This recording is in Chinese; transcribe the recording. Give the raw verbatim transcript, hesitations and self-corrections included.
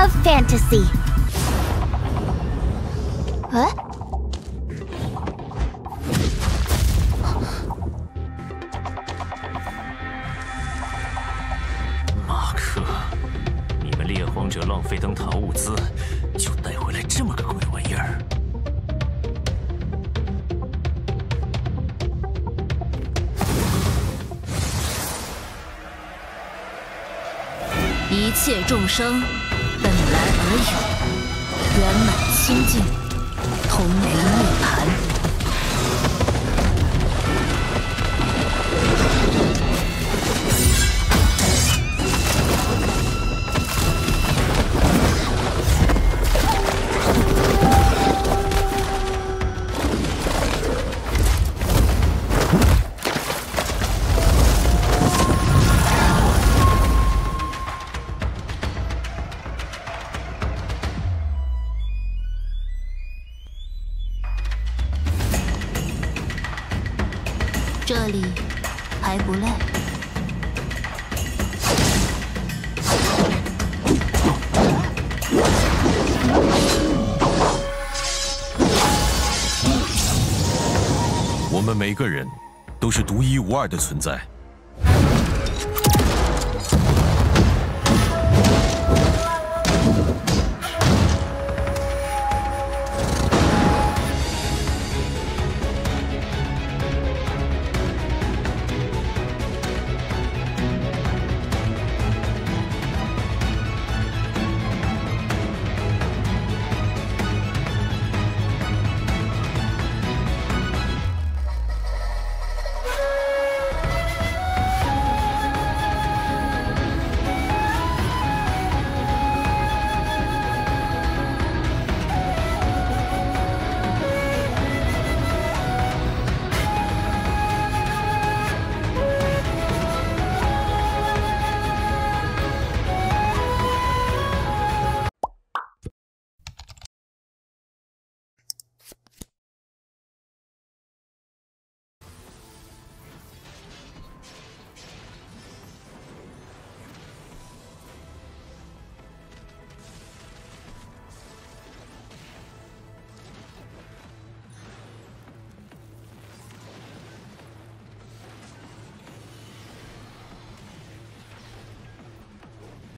of fantasy. 哎？ 马克，你们猎荒者浪费登塔物资，就带回来这么个鬼玩意儿。 一切众生，本来而有，圆满清净，同于涅槃。这里还不累。 我们每个人都是独一无二的存在。